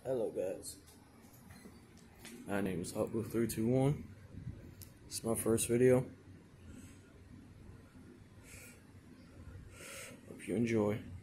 Hello guys, my name is Hotwolf321. It's my first video. Hope you enjoy.